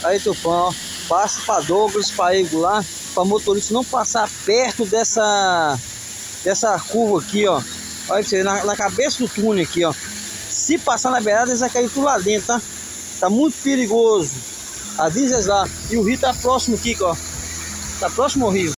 Aí, Tufão, ó. Passa para Douglas, para Igor lá, para motorista não passar perto dessa curva aqui, ó. Olha você, na cabeça do túnel aqui, ó. Se passar na beirada, eles vão cair tudo lá dentro, tá? Tá muito perigoso. Avisa eles lá. E o rio tá próximo aqui, ó. Tá próximo ao rio.